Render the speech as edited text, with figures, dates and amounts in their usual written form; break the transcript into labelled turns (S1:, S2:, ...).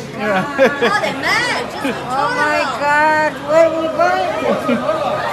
S1: Yeah.
S2: Oh, they met. Just
S3: Oh my God, where are we going?